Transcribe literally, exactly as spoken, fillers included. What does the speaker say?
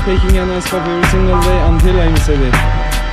taking a nice coffee every single day until I miss a day.